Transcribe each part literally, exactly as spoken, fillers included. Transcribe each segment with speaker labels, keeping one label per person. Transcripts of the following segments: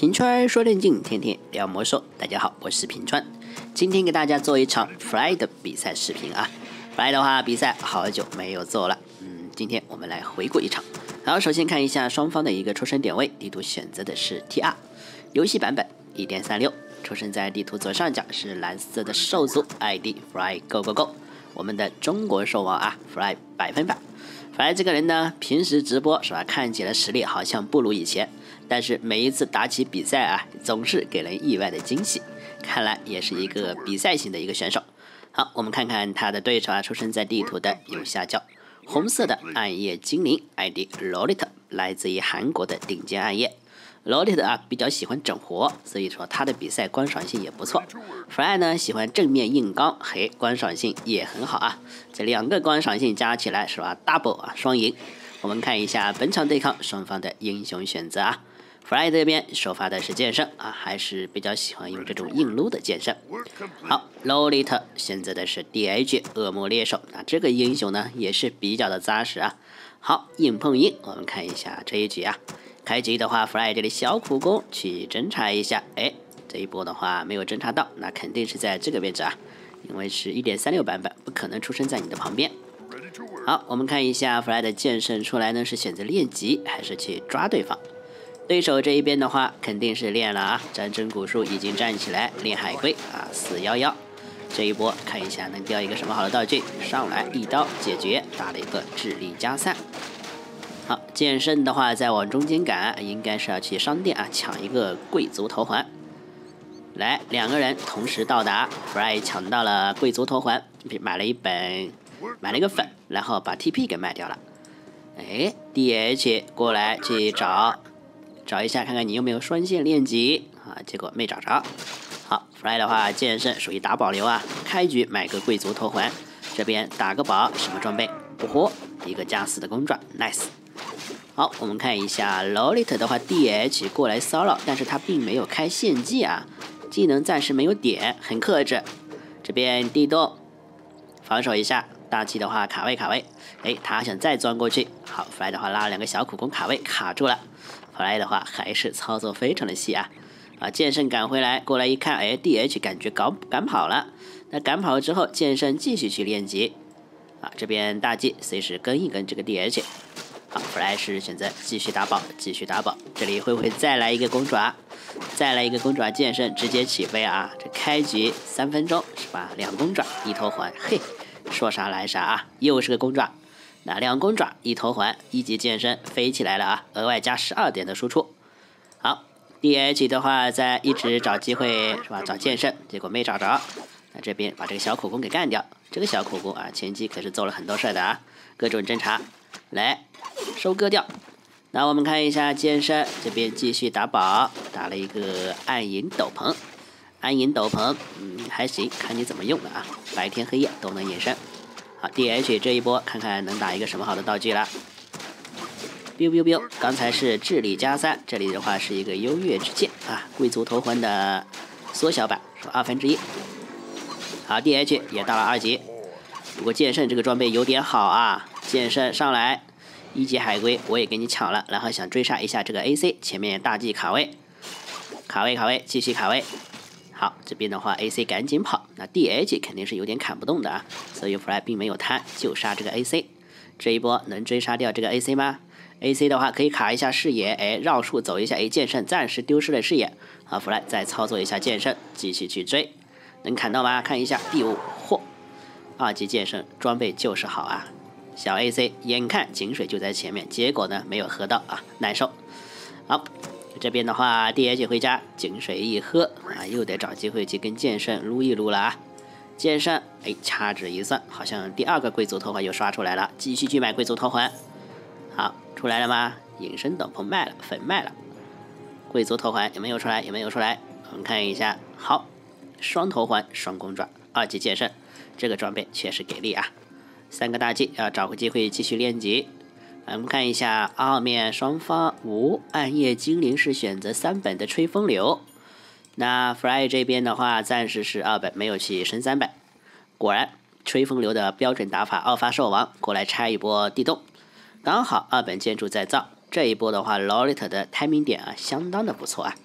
Speaker 1: 平川说电竞，天天聊魔兽。大家好，我是平川，今天给大家做一场 Fly 的比赛视频啊。Fly 的话，比赛好久没有做了，嗯，今天我们来回顾一场。然后首先看一下双方的一个出生点位，地图选择的是 T R， 游戏版本 一点三六， 出生在地图左上角是蓝色的兽族 ，I D Fly Go Go Go， 我们的中国兽王啊 ，Fly 百分百。Fly 这个人呢，平时直播是吧，看起来实力好像不如以前，但是每一次打起比赛啊，总是给人意外的惊喜。看来也是一个比赛型的一个选手。好，我们看看他的对手啊，出生在地图的右下角，红色的暗夜精灵 I D Lolita， 来自于韩国的顶尖暗夜。Lolita 啊比较喜欢整活，所以说他的比赛观赏性也不错。Fly 呢喜欢正面硬刚，嘿，观赏性也很好啊。这两个观赏性加起来是吧 ，double 啊，双赢。我们看一下本场对抗双方的英雄选择啊。Fly 这边首发的是剑圣啊，还是比较喜欢用这种硬撸的剑圣。好 ，Lolita 选择的是 D H 恶魔猎手，那这个英雄呢也是比较的扎实啊。好，硬碰硬，我们看一下这一局啊。开局的话 ，Fly 这里小苦攻去侦查一下，哎，这一波的话没有侦查到，那肯定是在这个位置啊，因为是 一点三六 版本，不可能出生在你的旁边。好，我们看一下 Fly 的剑圣出来呢，是选择练级还是去抓对方？对手这一边的话，肯定是练了啊，战争古树已经站起来，练海龟啊，四一一。这一波看一下能掉一个什么好的道具，上来一刀解决，打了一个智力加散。好，剑圣的话再往中间赶，应该是要去商店啊抢一个贵族头环。来，两个人同时到达 ，Fly 抢到了贵族头环，买了一本，买了一个粉，然后把 T P 给卖掉了。哎 ，D H 过来去找，找一下看看你有没有双线练级啊，结果没找着。好 ，Fly 的话剑圣属于打保留啊，开局买个贵族头环，这边打个宝，什么装备？不嚯，一个加四的公爪 ，nice。好，我们看一下 Lolita 的话 ，D H 过来骚扰，但是他并没有开献技啊，技能暂时没有点，很克制。这边地洞防守一下，大气的话卡位卡位，哎，他想再钻过去，好 ，Fly 的话拉了两个小苦攻卡位卡住了 ，Fly 的话还是操作非常的细啊，啊，剑圣赶回来，过来一看，哎 ，D H 感觉赶赶跑了，那赶跑之后，剑圣继续去练级，啊，这边大 G 随时跟一跟这个 D H。好 ，Fly 是选择继续打宝，继续打宝。这里会不会再来一个公爪？再来一个公爪剑圣，直接起飞啊！这开局三分钟是吧？两公爪一头环，嘿，说啥来啥啊！又是个公爪，那两公爪一头环，一级剑圣飞起来了啊！额外加十二点的输出。好 ，D H 的话在一直找机会是吧？找剑圣，结果没找着。那这边把这个小苦攻给干掉。这个小苦攻啊，前期可是做了很多事的啊，各种侦查。来收割掉。那我们看一下剑圣这边继续打宝，打了一个暗影斗篷，暗影斗篷，嗯，还行，看你怎么用了啊，白天黑夜都能隐身。好 ，D H 这一波看看能打一个什么好的道具了。biu biu biu， 刚才是智力加三，这里的话是一个优越之剑啊，贵族头环的缩小版，是二分之一。好 ，D H 也到了二级。不过剑圣这个装备有点好啊，剑圣上来一级海龟我也给你抢了，然后想追杀一下这个 A C， 前面大 G 卡位，卡位卡位，继续卡位。好，这边的话 A C 赶紧跑，那 D H 肯定是有点砍不动的啊，所以 Fly 并没有贪，就杀这个 A C。这一波能追杀掉这个 A C 吗 ？A C 的话可以卡一下视野，哎，绕树走一下，哎，剑圣暂时丢失了视野。好 ，Fly 再操作一下剑圣，继续去追，能砍到吗？看一下第五，嚯！二级剑圣装备就是好啊，小 A C 眼看井水就在前面，结果呢没有喝到啊，难受。好，这边的话 D H 回家，井水一喝啊，又得找机会去跟剑圣撸一撸了啊。剑圣哎，掐指一算，好像第二个贵族头环又刷出来了，继续去买贵族头环。好，出来了吗？隐身斗篷卖了，粉卖了，贵族头环有没有出来？有没有出来？我们看一下，好，双头环双公爪，二级剑圣。这个装备确实给力啊！三个大 G 要找个机会继续练级。我们看一下二面双方，五暗夜精灵是选择三本的吹风流，那 Fly 这边的话暂时是二本，没有去升三本。果然吹风流的标准打法，奥发兽王过来拆一波地洞，刚好二本建筑在造。这一波的话 ，Lolita 的 timing 点啊，相当的不错啊。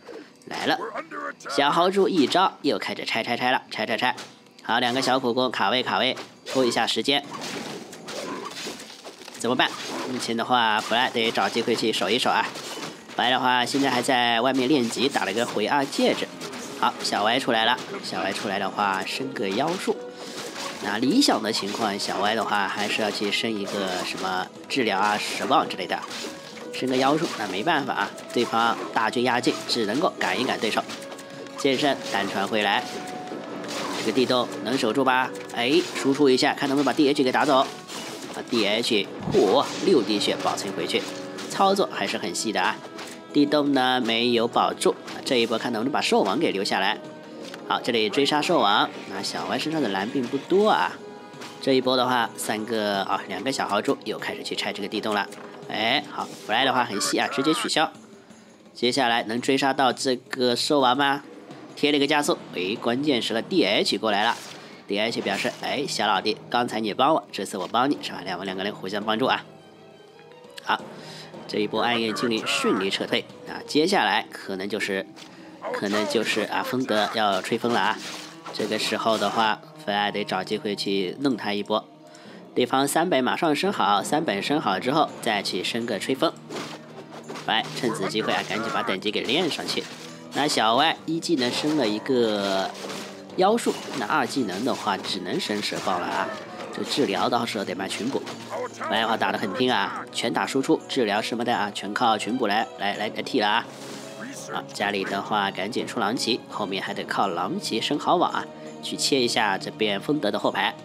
Speaker 1: 来了，小豪猪一招又开始拆拆拆了，拆拆拆。好，两个小苦工卡位卡位，拖一下时间。怎么办？目前的话，弗莱得找机会去守一守啊。弗莱的话，现在还在外面练级，打了个回二戒指。好，小歪出来了，小歪出来的话，升个妖术。那理想的情况，小歪的话还是要去升一个什么治疗啊、蛇棒之类的，升个妖术。那没办法啊，对方大军压境，只能够赶一赶对手。剑圣单传回来，这个地洞能守住吧？哎，输出一下，看能不能把 D H 给打走。啊 ，D H， 嚯，六滴血保存回去，操作还是很细的啊。地洞呢没有保住，这一波看能不能把兽王给留下来。好，这里追杀兽王，那小歪身上的蓝并不多啊。这一波的话，三个啊，两个小豪猪又开始去拆这个地洞了。哎，好，弗莱的话很细啊，直接取消。接下来能追杀到这个兽王吗？贴了一个加速，哎，关键时刻 D H 过来了。D H 表示，哎，小老弟，刚才你帮我，这次我帮你，是吧？两个两个人互相帮助啊。好，这一波暗夜精灵顺利撤退啊，接下来可能就是。可能就是啊，风德要吹风了啊！这个时候的话，弗莱得找机会去弄他一波。对方三本马上升好，三本升好之后再去升个吹风。来，趁此机会啊，赶紧把等级给练上去。那小歪一技能升了一个妖术，那二技能的话只能升蛇棒了啊！这治疗到时候得买群补。弗莱的话打得很拼啊，全打输出，治疗什么的啊，全靠群补来来来来替了啊！啊，家里的话赶紧出狼骑，后面还得靠狼骑升好网啊，去切一下这边风德的后排。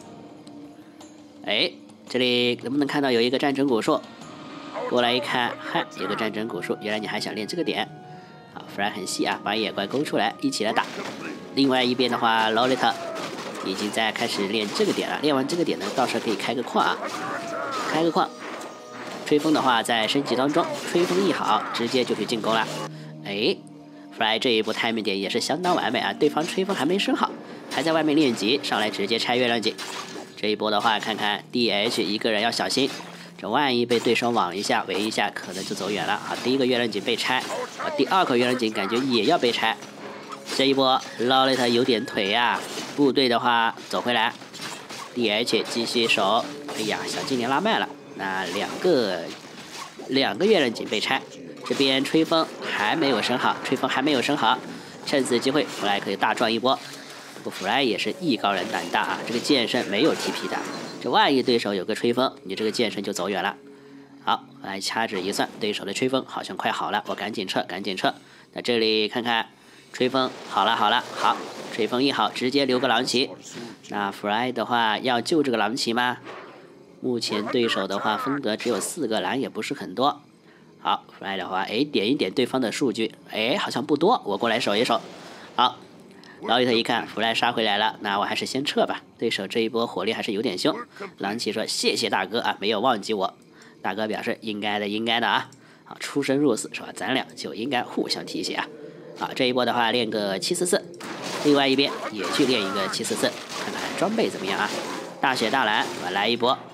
Speaker 1: 哎，这里能不能看到有一个战争古树？过来一看，嗨，有个战争古树，原来你还想练这个点。好，弗莱很细啊，把野怪勾出来，一起来打。另外一边的话，劳雷特已经在开始练这个点了，练完这个点呢，到时候可以开个矿啊，开个矿。吹风的话在升级当中，吹风一好，直接就去进攻了。哎 ，Fly 这一波 timing 点也是相当完美啊！对方吹风还没升好，还在外面练级，上来直接拆月亮井。这一波的话，看看 D H 一个人要小心，这万一被对手网一下、围一下，可能就走远了啊！第一个月亮井被拆，啊，第二个月亮井感觉也要被拆。这一波 Lolita 有点腿呀、啊，部队的话走回来 ，D H 继续守。哎呀，小精灵拉慢了，那两个两个月亮井被拆。这边吹风还没有升好，吹风还没有升好，趁此机会弗莱可以大赚一波。不，弗莱也是艺高人胆大啊，这个剑圣没有 T P 的，这万一对手有个吹风，你这个剑圣就走远了。好，来掐指一算，对手的吹风好像快好了，我赶紧撤，赶紧撤。那这里看看，吹风好了好了，好，吹风一好，直接留个狼骑。那弗莱的话要救这个狼骑吗？目前对手的话，风格只有四个蓝，也不是很多。好 ，Fly 的话，哎，点一点对方的数据，哎，好像不多，我过来守一守。好，劳里特一看 Fly 杀回来了，那我还是先撤吧。对手这一波火力还是有点凶。狼骑说：“谢谢大哥啊，没有忘记我。”大哥表示：“应该的，应该的啊。”好，出生入死是吧？咱俩就应该互相提携啊。好，这一波的话练个七四四，另外一边也去练一个七四四，看看装备怎么样啊？大雪大蓝，我来一波。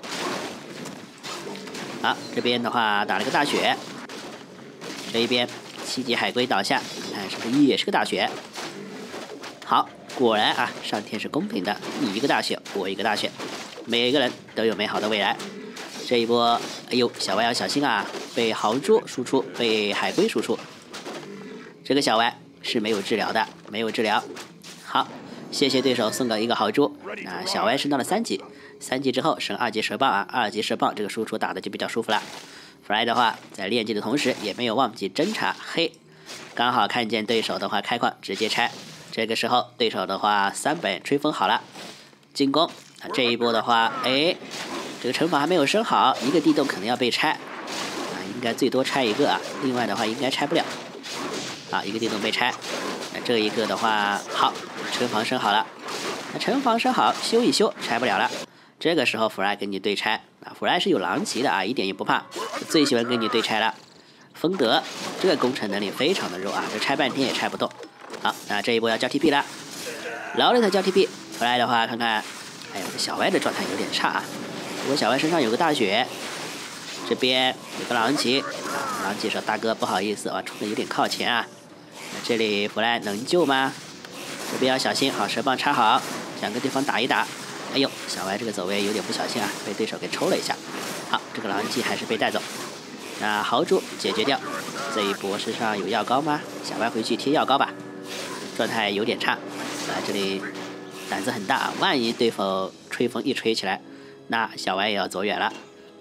Speaker 1: 好，这边的话打了个大雪。这一边七级海龟倒下，看是不是也是个大雪？好，果然啊，上天是公平的，你一个大雪，我一个大雪，每个人都有美好的未来。这一波，哎呦，小歪要小心啊，被豪猪输出，被海龟输出。这个小歪是没有治疗的，没有治疗。好，谢谢对手送的一个豪猪。那小歪升到了三级，三级之后升二级蛇棒啊，二级蛇棒这个输出打的就比较舒服了。Fly 的话，在练级的同时也没有忘记侦查，嘿，刚好看见对手的话开矿，直接拆。这个时候对手的话三本吹风好了，进攻。啊，这一波的话，哎，这个城堡还没有升好，一个地洞可能要被拆，啊，应该最多拆一个啊，另外的话应该拆不了。好，一个地洞被拆，那这一个的话，好，城防升好了，那城防升好，修一修，拆不了了。这个时候 Fly 跟你对拆。啊，弗莱是有狼骑的啊，一点也不怕，最喜欢跟你对拆了。风德这个工程能力非常的弱啊，这拆半天也拆不动。好，那这一波要交 T P 了，劳雷特交 T P， 弗莱的话看看，哎呦，小歪的状态有点差啊。不过小歪身上有个大雪，这边有个狼骑，啊，狼骑说大哥不好意思，我冲的有点靠前啊。 那这里弗莱能救吗？这边要小心，好，蛇棒插好，想跟对方打一打。哎呦，小歪这个走位有点不小心啊，被对手给抽了一下。好，这个狼藉还是被带走。那豪猪解决掉。这一波身上有药膏吗？小歪回去贴药膏吧。状态有点差，啊，这里胆子很大啊，万一对方吹风一吹起来，那小歪也要走远了。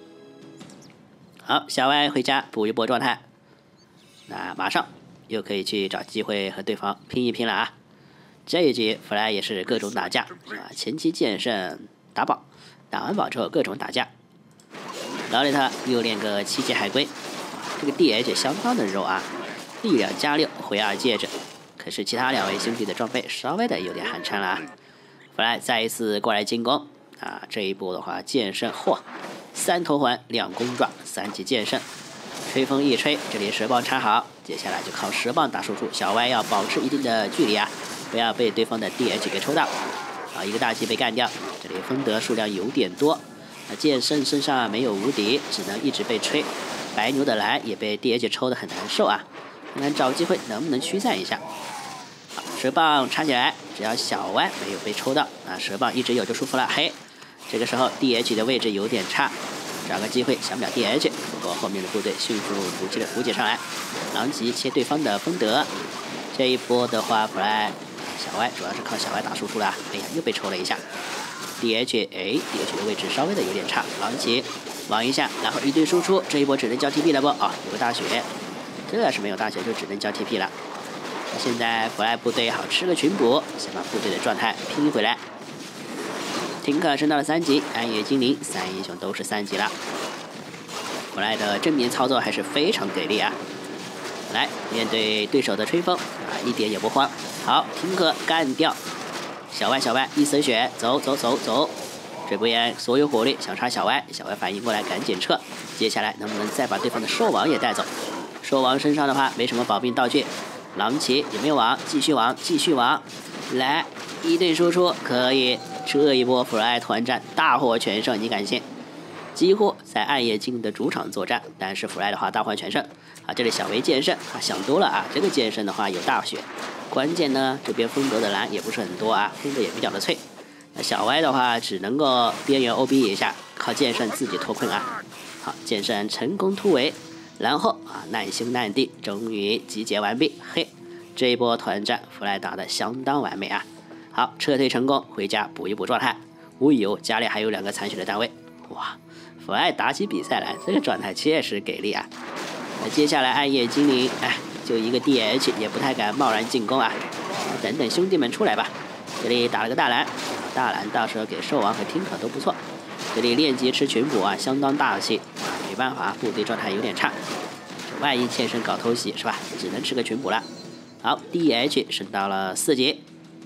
Speaker 1: 好，小歪回家补一波状态，那马上又可以去找机会和对方拼一拼了啊！这一局弗莱也是各种打架啊，前期剑圣打宝，打完宝之后各种打架。劳雷特又练个七级海龟，这个 D H 相当的肉啊，力量加六，回二戒指。可是其他两位兄弟的装备稍微的有点寒碜了啊！弗莱再一次过来进攻啊！这一波的话，剑圣嚯，三头环两弓爪，三级剑圣，吹风一吹，这里蛇棒插好，接下来就靠蛇棒打输出。小歪要保持一定的距离啊，不要被对方的 D H 给抽到。啊，一个大技被干掉，这里风德数量有点多。那剑圣身上没有无敌，只能一直被吹。白牛的蓝也被 D H 抽得很难受啊！看看找机会能不能驱散一下。好，蛇棒插起来，只要小歪没有被抽到，啊，蛇棒一直有就舒服了。嘿，这个时候 D H 的位置有点差，找个机会想秒 D H， 不过后面的部队迅速补给了补给上来。狼藉切对方的风德，这一波的话，弗莱小歪主要是靠小歪打输出了。哎呀，又被抽了一下。D H 哎 ，D H 的位置稍微的有点差，狼藉往一下，然后一对输出，这一波只能交 T P 了不？啊，有个大血，这是没有大血就只能交 T P 了。现在弗莱部队好吃个群补，想把部队的状态拼回来。tinker克升到了三级，暗夜精灵三英雄都是三级了。弗莱的正面操作还是非常给力啊！来面对对手的吹风啊，一点也不慌。好，tinker克干掉小歪，小歪一丝血，走走走走。水不言所有火力想杀小歪，小歪反应过来赶紧撤。接下来能不能再把对方的兽王也带走？兽王身上的话没什么保命道具。狼骑有没有王？继续王，继续王，来一对输出可以。这一波弗莱团战大获全胜，你敢信？几乎在暗夜精灵的主场作战，但是弗莱的话大获全胜啊！这里小维剑圣啊，想多了啊！这个剑圣的话有大血，关键呢这边风格的蓝也不是很多啊，风格也比较的脆。那小歪的话只能够边缘 O B 一下，靠剑圣自己脱困啊！好，剑圣成功突围。然后啊，难兄难弟终于集结完毕。嘿，这一波团战弗莱打得相当完美啊！好，撤退成功，回家补一补状态。无有家里还有两个残血的单位，哇！弗莱打起比赛来，这个状态确实给力啊！那接下来暗夜精灵，哎，就一个 D H 也不太敢贸然进攻啊！等等兄弟们出来吧！这里打了个大蓝，大蓝到时候给兽王和听可都不错。这里练级吃群补啊，相当大气。没办法，部队状态有点差，万一欠身搞偷袭是吧？只能吃个群补了。好 ，D H 升到了四级。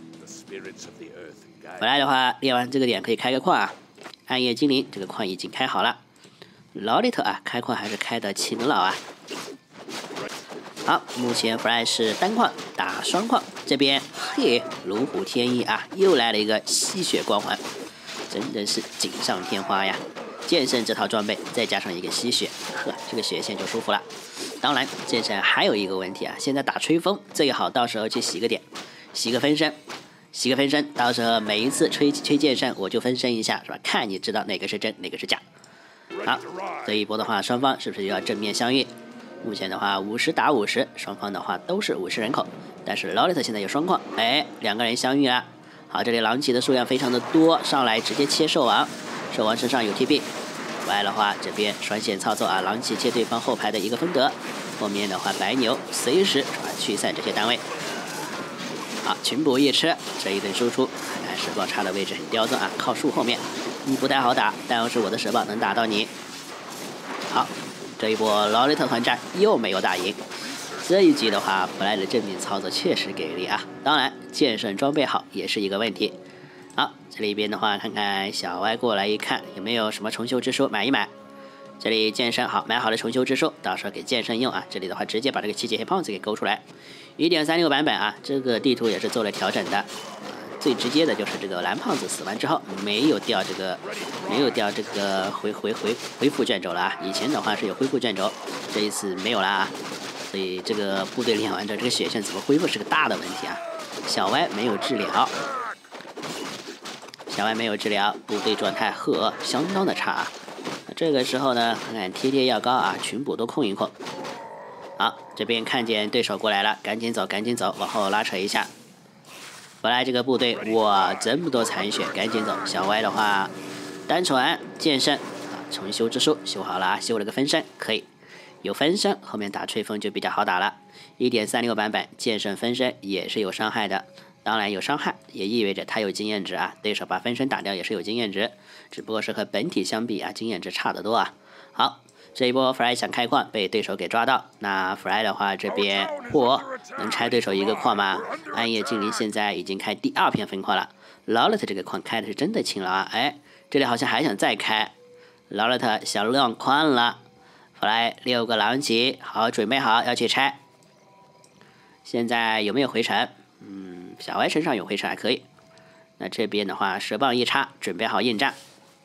Speaker 1: 本来的话，练完这个点可以开个矿啊。暗夜精灵这个矿已经开好了。劳利特啊，开矿还是开的勤劳啊。好，目前弗莱是单矿打双矿，这边嘿，如虎添翼啊，又来了一个吸血光环，真的是锦上添花呀。剑圣这套装备再加上一个吸血，呵，这个血线就舒服了。当然，剑圣还有一个问题啊，现在打吹风最好到时候去洗个点，洗个分身，洗个分身，到时候每一次吹吹剑圣我就分身一下，是吧？看你知道哪个是真，哪个是假。好，这一波的话，双方是不是要正面相遇？目前的话，五十打五十，双方的话都是五十人口，但是劳利特现在有双矿，哎，两个人相遇了。好，这里狼骑的数量非常的多，上来直接切兽王。兽王身上有 T P， 外的话这边双线操作啊，狼骑切对方后排的一个风德，后面的话白牛随时啊驱散这些单位。好，群补一吃，这一顿输出，看来蛇棒插的位置很刁钻啊，靠树后面，你不太好打，但要是我的蛇棒能打到你。好，这一波劳雷特团战又没有打赢。这一局的话，弗莱的正面操作确实给力啊，当然剑圣装备好也是一个问题。好，这里边的话，看看小歪过来一看，有没有什么重修之书买一买。这里剑圣好，买好了重修之书，到时候给剑圣用啊。这里的话，直接把这个七级黑胖子给勾出来。一点三六 版本啊，这个地图也是做了调整的。呃、最直接的就是这个蓝胖子死完之后没有掉这个，没有掉这个回回回恢复卷轴了啊。以前的话是有恢复卷轴，这一次没有了啊。 所以这个部队练完之后，这个血线怎么恢复是个大的问题啊。小歪没有治疗，小歪没有治疗，部队状态呵相当的差啊。这个时候呢，看看贴贴药膏啊，群补都控一控。好，这边看见对手过来了，赶紧走，赶紧走，往后拉扯一下。本来这个部队哇，这么多残血，赶紧走。小歪的话，单传剑圣啊，重修之术修好了啊，修了个分身，可以有分身，后面打吹风就比较好打了。一点三六 版本剑圣分身也是有伤害的，当然有伤害也意味着他有经验值啊，对手把分身打掉也是有经验值，只不过是和本体相比啊，经验值差得多啊。好。这一波 Fry 想开矿被对手给抓到，那 Fry 的话这边嚯能拆对手一个矿吗？暗夜精灵现在已经开第二片分矿了 ，Lollet 这个矿开的是真的勤劳啊！哎，这里好像还想再开 ，Lollet 想亮矿了 ，Fry 六个狼骑，好准备好要去拆。现在有没有回城？嗯，小歪身上有回城还可以。那这边的话蛇棒一插，准备好应战。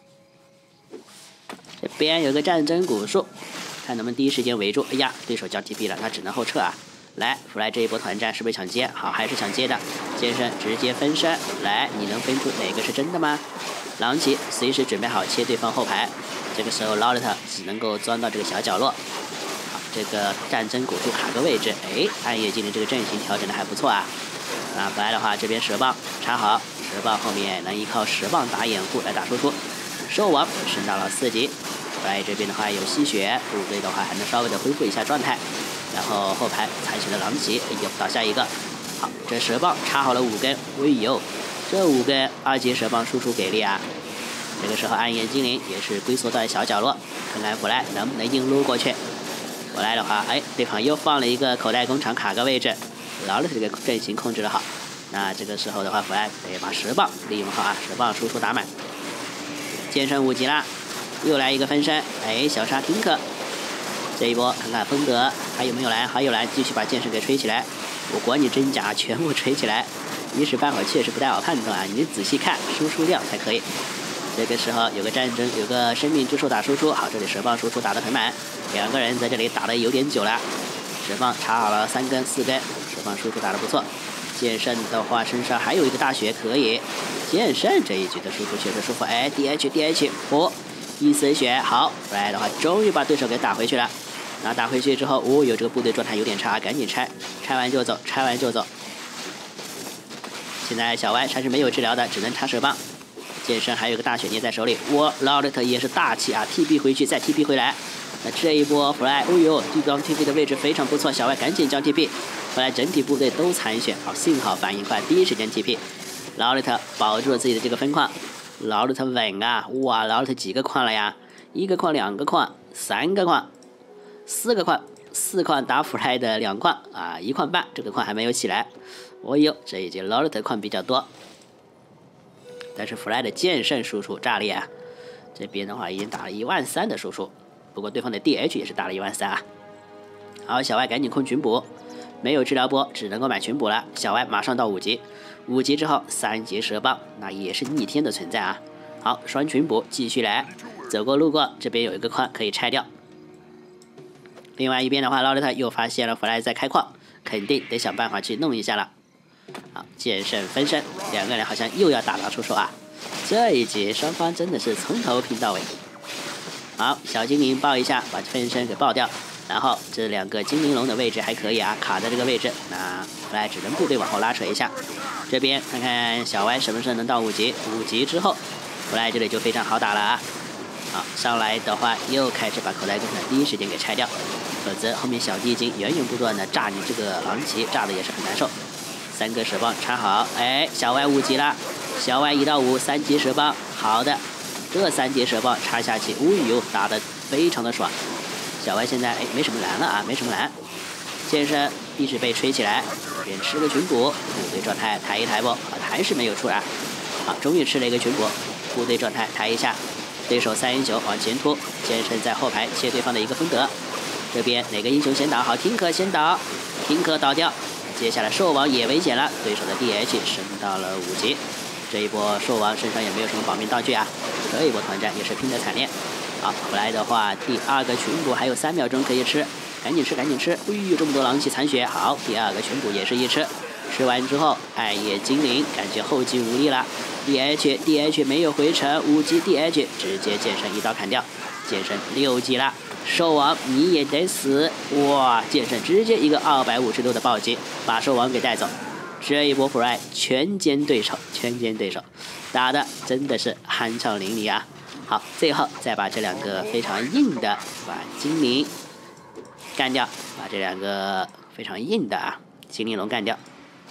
Speaker 1: 这边有个战争古树，看能不能第一时间围住。哎呀，对手交 T P 了，他只能后撤啊。来，弗莱这一波团战是不是想接？好，还是想接的。剑圣直接分身，来，你能分出哪个是真的吗？狼骑随时准备好切对方后排。这个时候 Lollet 只能够钻到这个小角落。好，这个战争古树卡个位置。哎，暗夜精灵这个阵型调整的还不错啊。那弗莱的话，这边蛇棒插好，蛇棒后面能依靠蛇棒打掩护来打输出。兽王升到了四级。Fry 这边的话有吸血，部队的话还能稍微的恢复一下状态，然后后排残血的狼骑，哎呦倒下一个，好，这蛇棒插好了五根，哎呦，这五根二级蛇棒输出给力啊！这个时候暗夜精灵也是龟缩到小角落，看看Fry能不能硬撸过去。Fry的话，哎，对方又放了一个口袋工厂卡个位置，劳勒这个阵型控制的好，那这个时候的话Fry得把蛇棒利用好啊，蛇棒输出打满，剑圣五级啦。又来一个分身，哎，小沙丁克，这一波看看风德还有没有蓝，还有蓝，继续把剑圣给吹起来。我管你真假，全部吹起来。一时半会儿确实不太好判断啊，你仔细看输出量才可以。这个时候有个战争，有个生命之树打输出，好，这里蛇棒输出打得很满，两个人在这里打得有点久了。蛇棒插好了三根四根，蛇棒输出打得不错。剑圣的话身上还有一个大血可以，剑圣这一局的输出确实舒服，哎 ，D H D H， 哦。一丝血好，弗莱的话终于把对手给打回去了。然后打回去之后，哦，有这个部队状态有点差，赶紧拆，拆完就走，拆完就走。现在小歪还是没有治疗的，只能插蛇棒。剑圣还有个大血捏在手里，我 Lollet 也是大气啊 ，T P 回去再 T P 回来。那这一波弗莱，哦呦，地方 T P 的位置非常不错，小歪赶紧交 T P。弗莱整体部队都残血，好，幸好反应快，第一时间 T P。Lollet 保住了自己的这个分矿。劳勒特稳啊！哇，劳勒特几个矿了呀？一个矿，两个矿，三个矿，四个矿，四矿打弗莱的两矿啊，一矿半，这个矿还没有起来。哦呦，这一局劳勒特矿比较多，但是弗莱的剑圣输出炸裂啊！这边的话已经打了一万三的输出，不过对方的 D H 也是打了一万三啊。好，小歪赶紧控群补，没有治疗波，只能够买群补了。小歪马上到五级。五级之后三级蛇棒，那也是逆天的存在啊！好，双群补继续来，走过路过，这边有一个矿可以拆掉。另外一边的话，劳勒特又发现了弗莱在开矿，肯定得想办法去弄一下了。好，剑圣分身，两个人好像又要打到出手啊！这一局双方真的是从头拼到尾。好，小精灵爆一下，把分身给爆掉。然后这两个精灵龙的位置还可以啊，卡在这个位置，那弗莱只能部队往后拉扯一下。这边看看小歪什么时候能到五级，五级之后，弗莱这里就非常好打了啊。好，上来的话又开始把口袋工厂第一时间给拆掉，否则后面小地精源源不断的炸你这个狼骑，炸的也是很难受。三个蛇棒插好，哎，小歪五级了，小歪一到五三级蛇棒，好的，这三级蛇棒插下去，哦呦，打的非常的爽。小歪现在哎没什么蓝了啊，没什么蓝，剑圣一直被吹起来，这边吃个群补，部队状态抬一抬不，啊还是没有出来，好，终于吃了一个群补，部队状态抬一下，对手三一九往前突，剑圣在后排切对方的一个风德，这边哪个英雄先倒？好，听可先倒，听可倒掉，接下来兽王也危险了，对手的 D H 升到了五级，这一波兽王身上也没有什么保命道具啊，这一波团战也是拼得惨烈。好，回来的话，第二个群补还有三秒钟可以吃， 赶紧吃，赶紧吃！哎呦，这么多狼骑残血，好，第二个全部也是一吃。吃完之后，暗夜精灵感觉后继无力了 ，D H D H 没有回城，五级 D H 直接剑圣一刀砍掉，剑圣六级了，兽王你也得死！哇，剑圣直接一个二百五十六的暴击，把兽王给带走。这一波 Fry 全歼对手，全歼对手，打的真的是酣畅淋漓啊！好，最后再把这两个非常硬的把精灵干掉，把这两个非常硬的啊精灵龙干掉。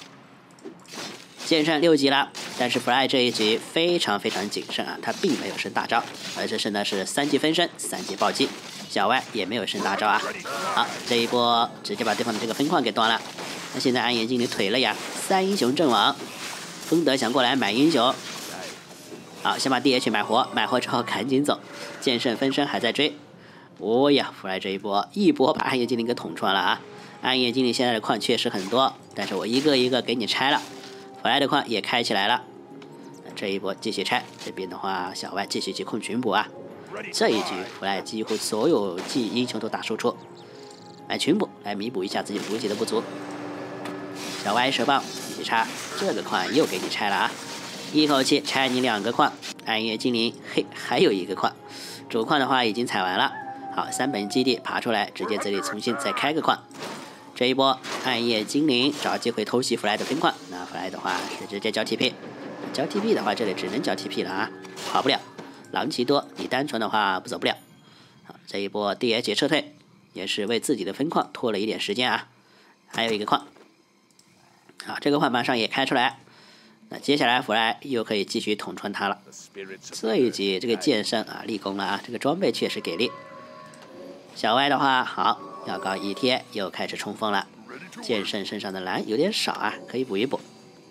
Speaker 1: 剑圣六级了，但是 Fry 这一局非常非常谨慎啊，他并没有升大招，而是升的是三级分身、三级暴击。小歪也没有升大招啊。好，这一波直接把对方的这个分矿给端了。那现在暗夜精灵腿了呀，三英雄阵亡，风德想过来买英雄。好，先把 D H 买活，买活之后赶紧走。剑圣分身还在追。哦呀 ，Fry 这一波一波把暗夜精灵给捅穿了啊！暗夜精灵现在的矿确实很多，但是我一个一个给你拆了。Fry的矿也开起来了，那这一波继续拆。这边的话，小歪继续去控群补啊。这一局 Fry 几乎所有技英雄都打输出，买群补来弥补一下自己补给的不足。小歪手棒继续插，这个矿又给你拆了啊！一口气拆你两个矿。暗夜精灵嘿还有一个矿，主矿的话已经采完了。好，三本基地爬出来，直接这里重新再开个矿。这一波暗夜精灵找机会偷袭 Fly 的分矿，那 Fly 的话是直接交 T P， 交 T P 的话这里只能交 T P 了啊，跑不了。狼骑多，你单纯的话不走不了。好，这一波 D H 撤退，也是为自己的分矿拖了一点时间啊。还有一个矿，好，这个矿马上也开出来。那接下来 Fly 又可以继续捅穿他了。这一局这个剑圣啊立功了啊，这个装备确实给力。小歪的话好。要搞一贴，又开始冲锋了。剑圣身上的蓝有点少啊，可以补一补。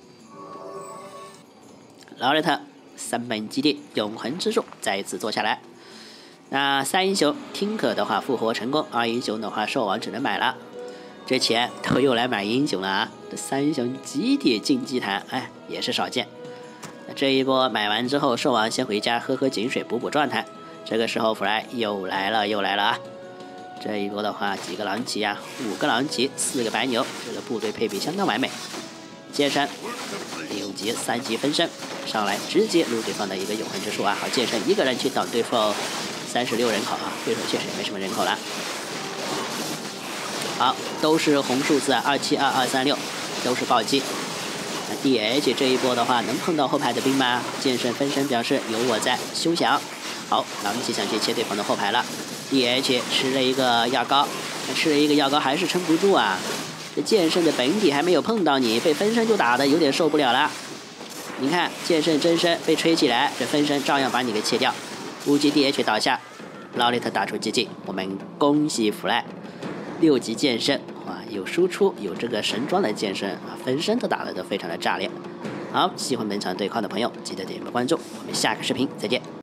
Speaker 1: 劳雷特三本基地永恒之树再一次做下来。那三英雄听可的话复活成功，二英雄的话兽王只能买了。这钱都用来买英雄了啊！这三英雄集体进祭坛，哎，也是少见。那这一波买完之后，兽王先回家喝喝井水补补状态。这个时候 Fly 又来了又来了啊！这一波的话，几个狼骑啊，五个狼骑，四个白牛，这个部队配比相当完美。剑圣六级三级分身上来，直接撸对方的一个永恒之树啊！好，剑圣一个人去挡对手三十六人口啊，对手确实也没什么人口了。好，都是红数字啊，二七二二三六，都是暴击。那 D H 这一波的话，能碰到后排的兵吗？剑圣分身表示有我在，休想！好，狼骑想去切对方的后排了。D H 吃了一个药膏，吃了一个药膏还是撑不住啊！这剑圣的本体还没有碰到你，被分身就打的有点受不了了。你看剑圣真身被吹起来，这分身照样把你给切掉。五级 D H 倒下，劳雷特打出 G G， 我们恭喜 Fly 六级剑圣，哇，有输出有这个神装的剑圣啊，分身都打的都非常的炸裂。好，喜欢本场对抗的朋友记得点个关注，我们下个视频再见。